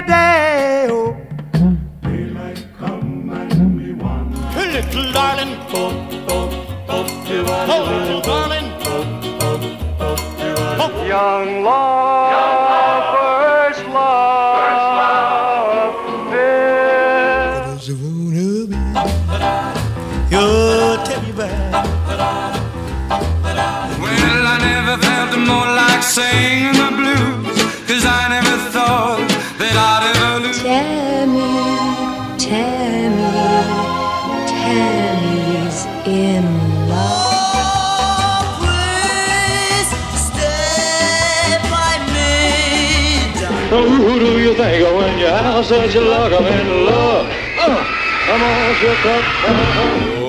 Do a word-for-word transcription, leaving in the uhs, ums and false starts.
day. Oh. Daylight come and we want. Little darling, oh, oh, oh, you are oh, little darling, oh, oh, oh, oh. Young love, first love, first love. You'll tell me back. Well, I never felt more like singing the blues, 'cause I never thought that I'd ever lose. Tammy, Tammy, Tammy's in love. Please stay by me. Oh, who do you think of when you have such a luck? I'm in love. Uh, come on, shut up.